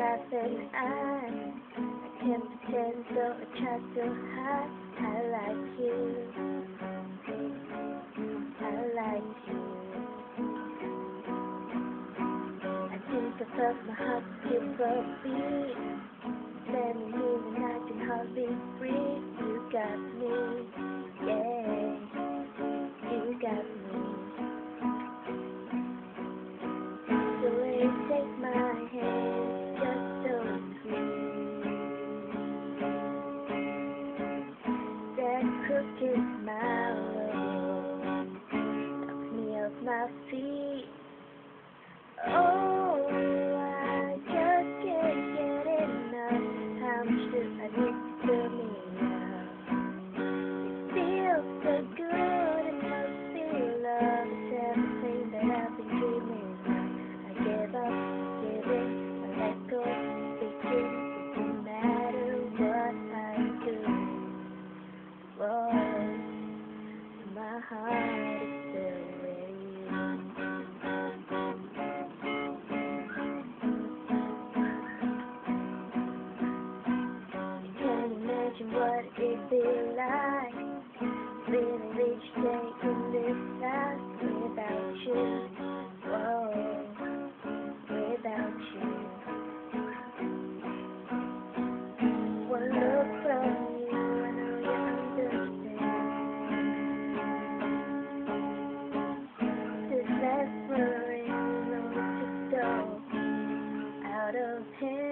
laughing I can't pretend, so I try to hide. I like you, I like you. I think I felt my heart skip a beat. Standing here and I can hardly breathe. You got me, yeah, you got me. The way you take my hand, just so sweet. That crooked smile knocks me off my feet. Oh, I just can't get enough. How much do I need to fill me up? It feels so good, it must be love. It's everything that I've been dreaming of. I give up, giving, I let go, speaking. It don't matter what I do. Whoa, my heart is still with you. Can't imagine what it'd be like living each day in this life without you. Whoa, without you. One look from you, I know you understand. This last worry only to go out of hand.